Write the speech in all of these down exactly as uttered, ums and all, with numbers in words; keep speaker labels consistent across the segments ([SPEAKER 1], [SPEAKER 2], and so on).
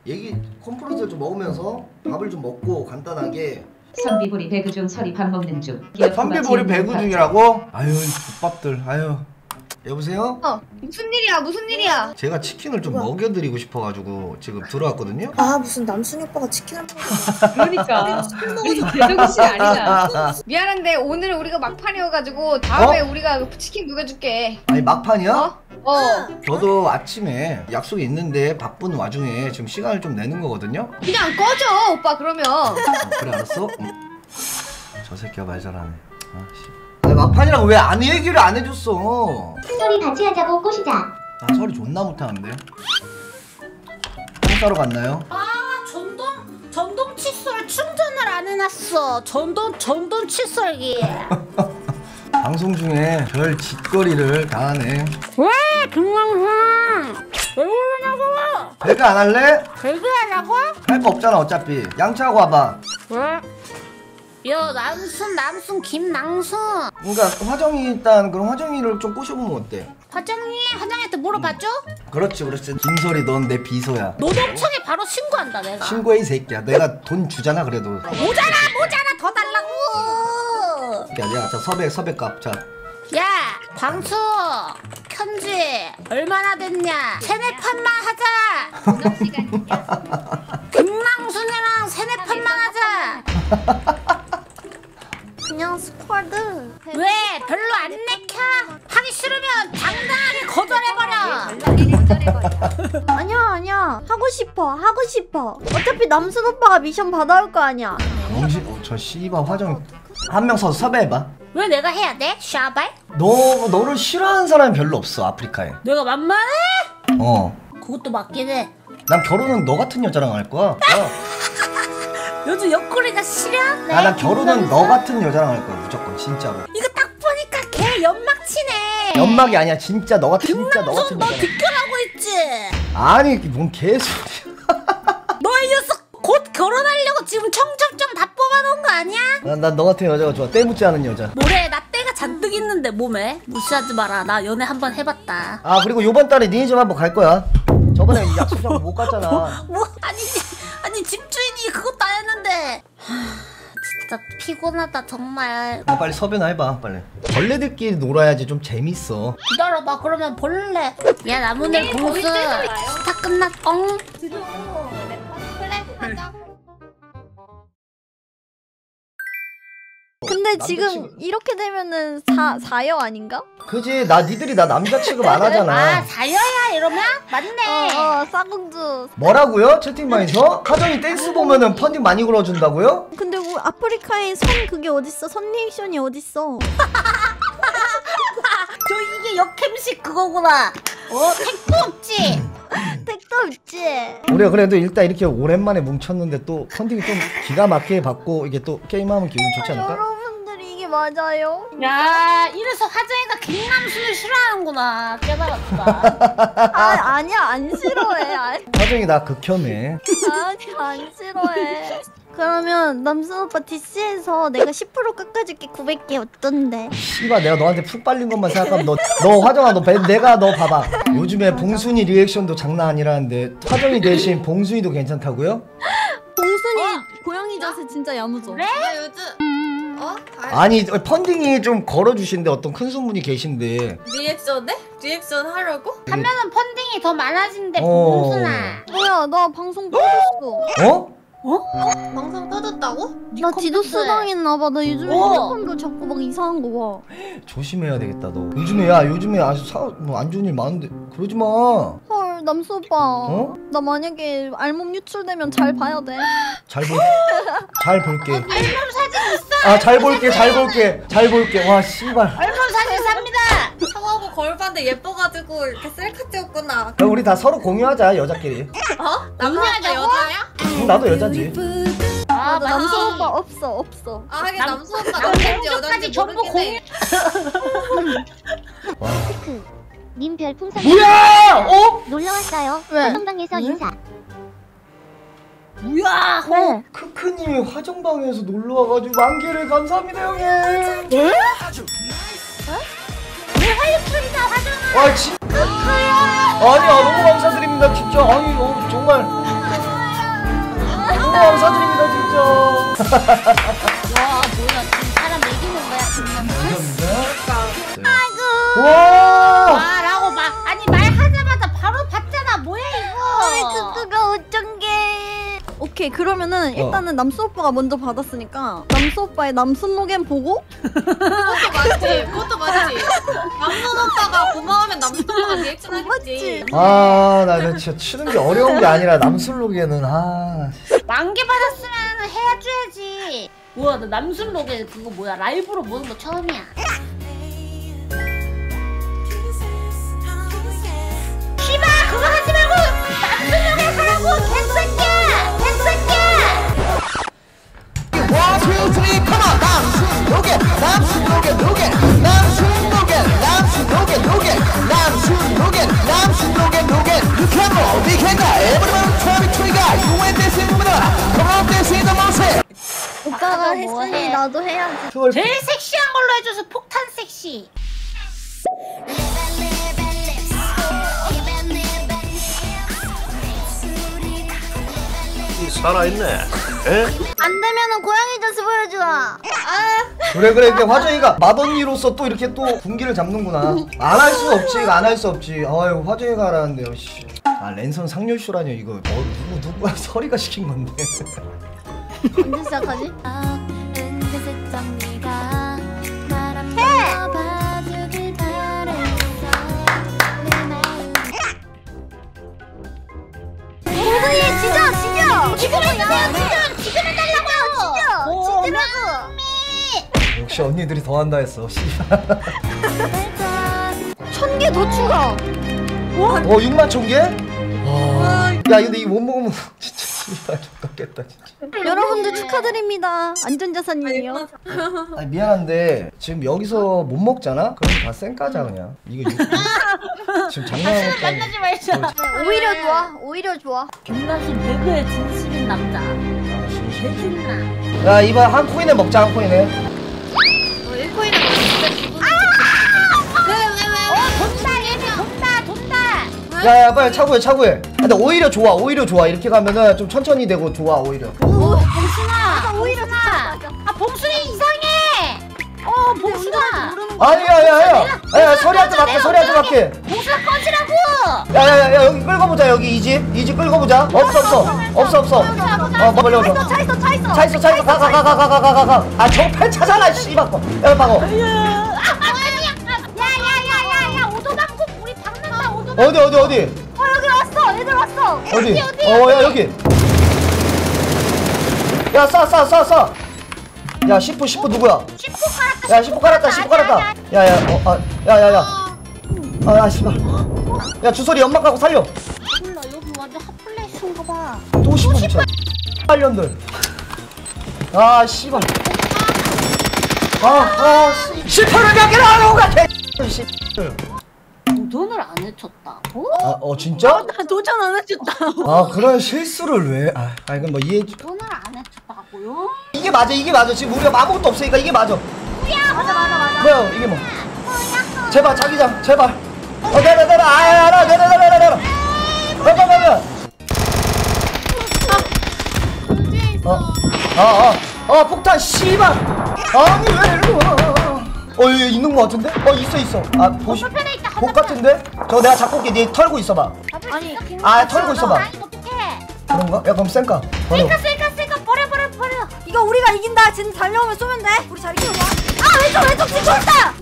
[SPEAKER 1] 얘기 콤프로스를 좀 먹으면서 밥을 좀 먹고 간단하게.
[SPEAKER 2] 선비보리 배그 중 설이 밥 먹는 중.
[SPEAKER 1] 선비보리 배그 중이라고? 아유 국밥들 아유. 여보세요?
[SPEAKER 3] 어 무슨 일이야 무슨 일이야?
[SPEAKER 1] 제가 치킨을 좀 뭐야? 먹여드리고 싶어가지고 지금 들어왔거든요?
[SPEAKER 4] 아 무슨 남순이 오빠가 치킨을
[SPEAKER 3] 그러니까 우리 제정신 아니야. 미안한데 오늘 우리가 막판이어가지고 다음에 어? 우리가 치킨 녹여줄게.
[SPEAKER 1] 아니 막판이야?
[SPEAKER 3] 어? 어.
[SPEAKER 1] 저도 아침에 약속이 있는데 바쁜 와중에 지금 시간을 좀 내는 거거든요?
[SPEAKER 3] 그냥 꺼져 오빠 그러면.
[SPEAKER 1] 어, 그래 알았어? 응. 저 새끼가 말 잘하네. 아, 씨. 아니, 막판이라고 왜 안 얘기를 안 해줬어?
[SPEAKER 5] 소리 같이 하자고 꼬시자.
[SPEAKER 1] 나 소리 존나 못하는데. 똥 싸러 갔나요?
[SPEAKER 6] 아 전동 전동 칫솔 충전을 안 해놨어. 전동 전동 칫솔기.
[SPEAKER 1] 방송 중에 별 짓거리를 다 하네.
[SPEAKER 6] 왜 김광훈 왜 그러냐고.
[SPEAKER 1] 배그 안 할래?
[SPEAKER 6] 배그 하냐고?
[SPEAKER 1] 할 거 없잖아 어차피. 양치하고 와봐.
[SPEAKER 6] 왜? 야 남순 남순 김남순.
[SPEAKER 1] 그러니까 화정이 일단 그럼 화정이를 좀 꼬셔보면 어때?
[SPEAKER 6] 화정이 화정이한테 물어봤죠?
[SPEAKER 1] 그렇지 그렇지. 김설이 넌 내 비서야.
[SPEAKER 6] 노동청에 바로 신고한다 내가.
[SPEAKER 1] 신고해 이 새끼야. 내가 돈 주잖아 그래도.
[SPEAKER 6] 모자라 모자라 더 달라고.
[SPEAKER 1] 야, 야, 자 서백 서백값 자.
[SPEAKER 6] 야 광수 현지 얼마나 됐냐? 세네 판만 하자. 김남순이랑 세네 판만 하자.
[SPEAKER 4] 그냥 스쿼드.
[SPEAKER 6] 왜 별로 안 내켜? 하기 싫으면 당당하게 거절해버려.
[SPEAKER 4] 아니야 아니야 하고 싶어 하고 싶어. 어차피 남순 오빠가 미션 받아올 거 아니야.
[SPEAKER 1] 정신 어, 저 씨발 화정 한 명 서서 섭외해봐.
[SPEAKER 6] 왜 내가 해야 돼? 샤발?
[SPEAKER 1] 너 너를 싫어하는 사람이 별로 없어 아프리카에.
[SPEAKER 6] 내가 만만해?
[SPEAKER 1] 어.
[SPEAKER 6] 그것도 맞긴 해.
[SPEAKER 1] 난 결혼은 너 같은 여자랑 할 거야.
[SPEAKER 6] 요즘 옆구리가 시려?
[SPEAKER 1] 아, 난 결혼은 너 같은 여자랑 할 거야 무조건 진짜로.
[SPEAKER 6] 이거 딱 보니까 걔 연막치네.
[SPEAKER 1] 연막이 아니야 진짜 너 같은 진짜 너 같은
[SPEAKER 6] 너
[SPEAKER 1] 여자.
[SPEAKER 6] 뒷결하고 있지?
[SPEAKER 1] 아니 뭔 개소리야.
[SPEAKER 6] 너 이 녀석 곧 결혼하려고 지금 청첩장 다 뽑아놓은 거 아니야?
[SPEAKER 1] 난 너 같은 여자가 좋아. 때 묻지 않은 여자.
[SPEAKER 6] 뭐래 나 때가 잔뜩 있는데 몸에. 무시하지 마라. 나 연애 한번 해봤다.
[SPEAKER 1] 아 그리고 요번 달에 니네 집 한번 갈 거야. 저번에 약속하고 못 갔잖아.
[SPEAKER 6] 뭐 아니 아니 집주인이 그것도 안 했는데. 하, 진짜 피곤하다 정말.
[SPEAKER 1] 너 빨리 섭외나 해봐 빨리. 벌레들끼리 놀아야지 좀 재밌어.
[SPEAKER 6] 기다려봐. 그러면 벌레. 야 나무늘 공수 스타 끝났. 엉.
[SPEAKER 3] 그래 가자.
[SPEAKER 4] 근데
[SPEAKER 1] 남자
[SPEAKER 4] 지금
[SPEAKER 1] 취급.
[SPEAKER 4] 이렇게 되면은 사, 사여 아닌가?
[SPEAKER 1] 그지 나 니들이 나 남자 취급 안 하잖아.
[SPEAKER 6] 아 사여야 이러면? 맞네.
[SPEAKER 4] 어, 어 쌍공주.
[SPEAKER 1] 뭐라고요? 채팅방에서? 하정이 댄스 보면은 펀딩 많이 걸어준다고요?
[SPEAKER 4] 근데 뭐 아프리카에 선 그게 어딨어? 선 리액션이 어딨어?
[SPEAKER 6] 저 이게 역캠식 그거구나. 어 택도 없지.
[SPEAKER 4] 택도 없지.
[SPEAKER 1] 우리가 그래도 일단 이렇게 오랜만에 뭉쳤는데 또 펀딩이 좀 기가 막히게 받고 이게 또 게임하면 기분 좋지 않을까?
[SPEAKER 4] 여러분들이 이게 맞아요?
[SPEAKER 6] 야 이래서 화정이가 김남순을 싫어하는구나. 깨달았다.
[SPEAKER 4] 아 아니야 안 싫어해. 아니,
[SPEAKER 1] 하정이 나 극혐해.
[SPEAKER 4] 아니 안 싫어해. 그러면 남순 오빠 디씨에서 내가 십 퍼센트 깎아줄게. 구백 개 어떤데?
[SPEAKER 1] 씨발 내가 너한테 푹 빨린 것만 생각하면 너, 너 화정아 너 배, 내가 너 봐봐. 요즘에 봉순이 리액션도 장난 아니라는데 화정이 대신 봉순이도 괜찮다고요?
[SPEAKER 4] 봉순이 고양이 자세 진짜 야무져.
[SPEAKER 6] 그래?
[SPEAKER 3] 나 요즘 어?
[SPEAKER 1] 아니 펀딩이 좀 걸어주신데 어떤 큰 손분이 계신데
[SPEAKER 3] 리액션에? 리액션 하려고?
[SPEAKER 6] 하면은 펀딩이 더 많아진대.
[SPEAKER 1] 어.
[SPEAKER 6] 봉순아.
[SPEAKER 4] 뭐야 나 방송 꺼졌어.
[SPEAKER 1] 어?
[SPEAKER 6] 어?
[SPEAKER 3] 방송 터졌다고?
[SPEAKER 4] 나 디도스 당했나봐. 나 요즘에
[SPEAKER 6] 어.
[SPEAKER 4] 핸드폰도 자꾸 막 이상한 거 봐.
[SPEAKER 1] 조심해야 되겠다 너. 요즘에 야 요즘에 아주 사, 뭐 안 좋은 일 많은데 그러지 마.
[SPEAKER 4] 헐 남수 오빠.
[SPEAKER 1] 어?
[SPEAKER 4] 나 만약에 알몸 유출되면 잘 봐야 돼.
[SPEAKER 1] 잘 볼, 잘 볼게.
[SPEAKER 6] 알몸 사진 있어.
[SPEAKER 1] 아 잘 볼게, 잘 볼게, 잘 볼게. 와 씨발.
[SPEAKER 6] 알몸 사진 삽니다.
[SPEAKER 3] 청하고 거울 봤는데 예뻐가지고 이렇게 셀카 찍었구나.
[SPEAKER 1] 그럼 우리 다 서로 공유하자 여자끼리.
[SPEAKER 3] 어? 남자가 여자야?
[SPEAKER 1] 응, 나도 여자지.
[SPEAKER 6] 아,
[SPEAKER 4] 나 남수 오빠 없어 없어.
[SPEAKER 3] 아 하긴
[SPEAKER 6] 남-
[SPEAKER 3] 남수 오빠
[SPEAKER 6] 남자
[SPEAKER 3] 남자인지
[SPEAKER 6] 여자까지
[SPEAKER 3] 여자인지
[SPEAKER 6] 전부
[SPEAKER 3] 모르겠네.
[SPEAKER 1] 와.
[SPEAKER 5] 크. 님 별풍선
[SPEAKER 1] 뭐야? 어?
[SPEAKER 5] 놀러 왔어요.
[SPEAKER 4] 왜?
[SPEAKER 5] 화성방에서 인사.
[SPEAKER 6] 뭐야?
[SPEAKER 4] 네.
[SPEAKER 1] 크크님이 화정방에서 놀러 와가지고 만 개를 감사합니다 형님.
[SPEAKER 6] 왜 화요일이나 화정아?
[SPEAKER 1] 아 진. 아니 아 너무 감사드립니다 진짜. 아니 어, 정말. 감사드립니다 진짜.
[SPEAKER 6] 와 뭐야 지금 사람 매기는 거야 그냥.
[SPEAKER 1] 와.
[SPEAKER 6] 와라고 말 아니 말하자마자 바로 받잖아. 뭐야 이거.
[SPEAKER 4] 그거가 어쩐게. 오케이 그러면은 일단은 남수 오빠가 먼저 받았으니까 남수 오빠의 남순 로겐 보고
[SPEAKER 7] 맞지? 그것도 맞지? 남순 오빠가 고마우면 남순 오빠가 리액션 하겠지.
[SPEAKER 1] 아, 나 진짜 치는 게 어려운 게 아니라 남술록에는 아.
[SPEAKER 6] 만개 받았으면 해줘야지. 뭐야 나 남순록에 그거 뭐야 라이브로 보는 거 처음이야. 씨발 그거 하지 말고 남순록에 하라고 개새끼야 개새끼야.
[SPEAKER 8] One, two, three, come on! 남순록에 남순록에 녹에 남순록에 남순록에 녹에 남순록에 남순록에 녹에 You can roll, we can go Everyone try to trigger You ain't dancing with us Come on, dance in the mountain
[SPEAKER 4] 오빠가
[SPEAKER 6] 뭐
[SPEAKER 4] 했으니
[SPEAKER 6] 해?
[SPEAKER 4] 나도 해야지.
[SPEAKER 6] 제일 섹시한 걸로 해줘서 폭탄 섹시.
[SPEAKER 9] 살아있네. 에?
[SPEAKER 4] 안 되면은 고양이 젖을 보여줘.
[SPEAKER 1] 그래 그래 이렇게 화정이가 맏언니로서 또 이렇게 또 군기를 잡는구나. 안 할 수 없지 이거 안 할 수 없지. 아유 화정이가 하라는데요. 씨. 아 랜선 상렬쇼라뇨 이거. 어 누구 누구야 서리가 시킨 건데.
[SPEAKER 4] 언제 시작하지? 모두이 지져 지져.
[SPEAKER 6] 지금 해주세요 지금 지금 해달라고요.
[SPEAKER 4] 지져 지지라고.
[SPEAKER 1] 역시 언니들이 더 한다 했어.
[SPEAKER 4] 천 개 더 추가.
[SPEAKER 1] 어 육만 천 개? 와. 야 근데 이거 못 먹으면 진짜 씨발 죽겠다 진짜.
[SPEAKER 4] 여러분들 축하드립니다. 안전자산님이요.
[SPEAKER 1] 아니 미안한데 지금 여기서 못 먹잖아? 그럼 다 쌩까자 그냥. 이거 육... 지금 장난하는 것도 아니고.
[SPEAKER 6] 만나지 말자.
[SPEAKER 4] 오히려 좋아. 오히려 좋아.
[SPEAKER 6] 김가수 배그의 진심인 남자. 배신나.
[SPEAKER 1] 야 이번 한 코인에 먹자 한 코인에.
[SPEAKER 7] 너 일 코인에 진짜 기분 좋겠다.
[SPEAKER 6] 돈다 얘네 돈다 돈다.
[SPEAKER 1] 야야 빨리 차고해 차고해. 근데 오히려 좋아 오히려 좋아 이렇게 가면은 좀 천천히 되고 좋아 오히려.
[SPEAKER 6] 오 봉순아.
[SPEAKER 4] 오히려
[SPEAKER 6] 봉순아. 아 봉순이 이상해. 어 봉순아.
[SPEAKER 1] 아니야 야야 야야 서리한테 맡게 서리한테 맡게.
[SPEAKER 6] 봉순아 꺼지라고.
[SPEAKER 1] 야야야 여기 끌고 보자 여기 이집 이집 끌고 보자. 없어 없어 없어 없어. 어 빨리 오자.
[SPEAKER 4] 차 있어 차 있어.
[SPEAKER 1] 차 있어 차 있어 가 가 가 가 가 가 가 가. 아 정팔 차잖아 씨발 거. 야 박어.
[SPEAKER 6] 야야야야야 오도방구 우리 박는다 오도방구.
[SPEAKER 1] 어디 어디 어디
[SPEAKER 4] 어 여기 왔어. 애들 왔어.
[SPEAKER 1] 어디 어야 여기. 야 쏴 쏴 쏴 쏴. 야 시프 시프 누구야?
[SPEAKER 6] 시포 깔았다.
[SPEAKER 1] 야 시프 깔았다 시프 깔았다. 야야 어아야야야. 아야 씨발. 야 주소리 연막 가고 살려.
[SPEAKER 6] 몰라 여기 완전 핫플레이스인가 봐.
[SPEAKER 1] 또 시프 붙여. 빨년들. 아 씨발. 아아 시프를 몇 개나 하는 거 같아. 씨.
[SPEAKER 6] 돈을 안 해쳤다고?
[SPEAKER 1] 아 어 진짜?
[SPEAKER 4] 나 도전 안 해줬다.
[SPEAKER 1] 아 그런 실수를 왜? 아, 아 이건 뭐 이해.
[SPEAKER 6] 돈을 안 해쳤다고요?
[SPEAKER 1] 이게 맞아 이게 맞아 지금 우리가 아무것도 없으니까 이게 맞아.
[SPEAKER 4] 맞아 맞아 맞아.
[SPEAKER 1] 뭐야 이게 뭐? 제발 자기장 제발. 어 내려 내려 아야 내려 내려 내려 내려 내려. 내려 내려. 어아아 어 폭탄 씨발. 아니 왜 이러고? 어 여기 있는 거 같은데? 어 있어 있어. 아 보시.
[SPEAKER 6] 건너편에 있다
[SPEAKER 1] 복 같은데? 저 내가 잡고 올게. 니 털고 있어봐.
[SPEAKER 6] 아니
[SPEAKER 1] 아, 털고 있어봐.
[SPEAKER 6] 아니 어떡해.
[SPEAKER 1] 그런가? 야 그럼 쌩까. 버려.
[SPEAKER 6] 셀카 셀카 셀카 버려 버려 버려.
[SPEAKER 4] 이거 우리가 이긴다. 진 달려오면 쏘면 돼. 우리 잘 키워봐. 아 왼쪽 왼쪽 진 좋다.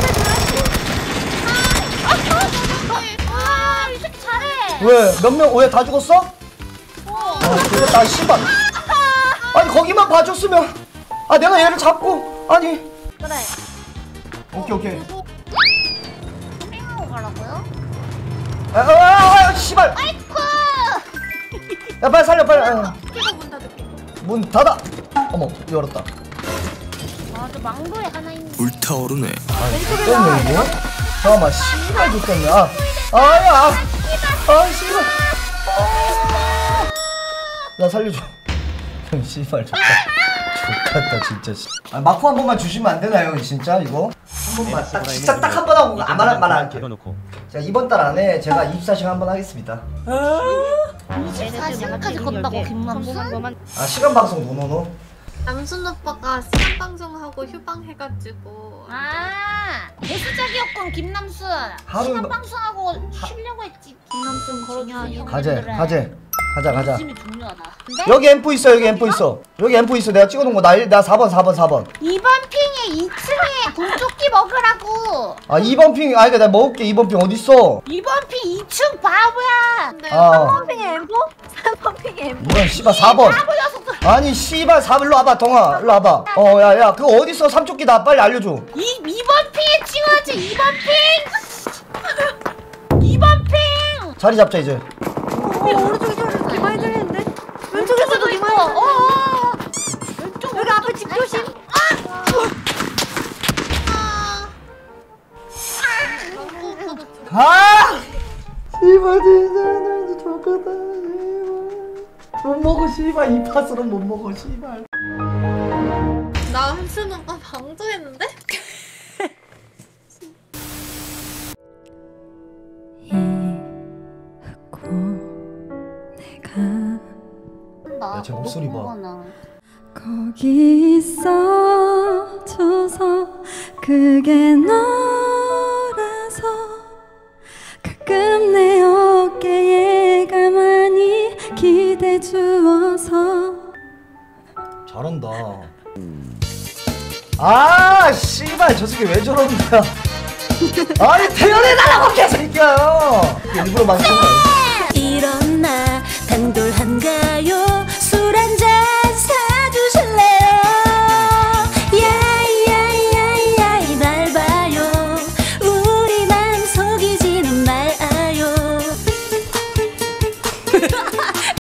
[SPEAKER 6] 아, 이 새끼 잘해.
[SPEAKER 1] 왜? 몇 명? 왜 다 죽었어? 어, 죽었다, 씨발. 아니, 거기만 봐줬으면. 아, 내가 얘를 잡고. 아니.
[SPEAKER 4] 그래.
[SPEAKER 1] 오케이, 오케이.
[SPEAKER 6] 빙하고 가라고요?
[SPEAKER 1] 아, 아, 아, 아, 씨발.
[SPEAKER 6] 아이쿠.
[SPEAKER 1] 야, 빨리 살려, 빨리. 아,
[SPEAKER 7] 피고 문 닫을게.
[SPEAKER 1] 문 닫아. 어머, 열었다.
[SPEAKER 6] 아저 망고에 하나 있는.
[SPEAKER 9] 불타오르네.
[SPEAKER 1] 아니, 떴네, 이거? 잠깐만, 씨발 죽겠네. 아, 아, 야. 아, 씨발. 나 살려줘. 씨발, 좋다. 좋겠다, 진짜. 아, 마코 한 번만 주시면 안 되나요, 진짜, 이거? 한 번만, 딱, 진짜 딱 한 번 하고 안 말 안 할게. 자, 이번 달 안에 제가 이십사 시간 한 번 하겠습니다.
[SPEAKER 6] 이십사 시간까지 건다고 김남순?
[SPEAKER 1] 아 시간 방송 노노노.
[SPEAKER 7] 남순 오빠가 시간 방송하고 휴방 해가지고
[SPEAKER 6] 아 대수작이었군 김남순.
[SPEAKER 1] 하루
[SPEAKER 6] 시간
[SPEAKER 1] 너-
[SPEAKER 6] 방송하고 쉬려고 했지. 김남순 그렇지.
[SPEAKER 1] 가재 가재 가자 가자.
[SPEAKER 6] 욕심이 중요하다. 근데
[SPEAKER 1] 여기 앰프 있어 여기 앰프 있어 여기 앰프 있어 내가 찍어놓은 거나 나 사 번 사 번 사 번.
[SPEAKER 6] 이번 핑에 이 층에 돈조끼 먹으라고.
[SPEAKER 1] 아 이 번 핑 아니 내가 먹을게. 이 번 핑 어딨어?
[SPEAKER 6] 이번 핑 이 층 바보야.
[SPEAKER 7] 근데
[SPEAKER 1] 아
[SPEAKER 4] 핑의 엠보? 삼 번 핑의 엠보.
[SPEAKER 1] 이건 씨발 사 번.
[SPEAKER 6] 바보 녀석들.
[SPEAKER 1] 아니 씨발 사 번 일로 와봐 동아 일로 와봐. 어 야야 그거 어딨어 삼쪽기 나 빨리 알려줘.
[SPEAKER 6] 이 이번 핑에 찍어야지. 이번 핑. 이번 핑.
[SPEAKER 1] 자리 잡자 이제.
[SPEAKER 4] 어, 오른쪽에 소리 많이 들리는데? 왼쪽에서도
[SPEAKER 6] 왼쪽에도 있고.
[SPEAKER 4] 많이
[SPEAKER 6] 어.
[SPEAKER 4] 들리는데?
[SPEAKER 6] 어. 왼쪽
[SPEAKER 4] 여기 앞에 집 조심.
[SPEAKER 1] 아! 씨발 진짜 너무 좋겠다. 못 먹어 씨발 이 팥으로 못 먹어 씨발.
[SPEAKER 7] 남순 오빠 방송했는데?
[SPEAKER 1] 야, 제 목소리 봐.
[SPEAKER 4] 거기 있어줘서 그게 너라서 가끔 내 어깨에 가만히 기대 주어서.
[SPEAKER 1] 잘한다. 아 씨발 저 새끼 왜 저러는 거야? 아니 태연해달라고 개새끼야. 일부러 망친 거야.